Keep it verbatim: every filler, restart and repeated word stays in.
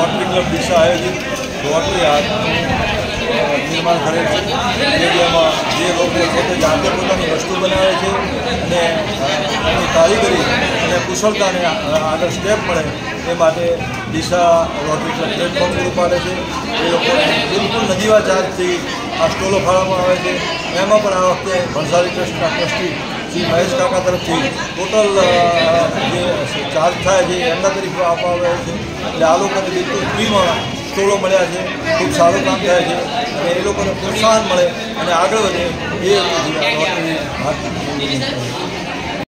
Rotary club દિશા આયોજિત rotary હાથ નિર્માણ કરેલ છે, જેમાં જે લોકો પોતે જાતે પોતાની વસ્તુ બનાવે છે અને એની કારીગરી અને કુશળતાને આગળ સ્ટેપ મળે એ માટે દિશા રોટરી ક્લબ પ્લેટફોર્મ પૂરું પાડે છે. એ લોકોને બિલકુલ નજીવા ચાર્જથી આ સ્ટોલો ફાળવવામાં આવે છે. એમાં પણ આ વખતે ભણસારી ટ્રસ્ટના ટ્રસ્ટી શ્રી મહેશ કાકા તરફથી ટોટલ જે ચાર્જ થાય છે એમના તરીકે આપવામાં આવે છે. એટલે આ લોકોને બિલકુલ ફ્રીમાં સ્ટોલો મળ્યા છે. ખૂબ સારું કામ થાય છે અને એ લોકોને પ્રોત્સાહન મળે અને આગળ વધે એ રોટરી હાથ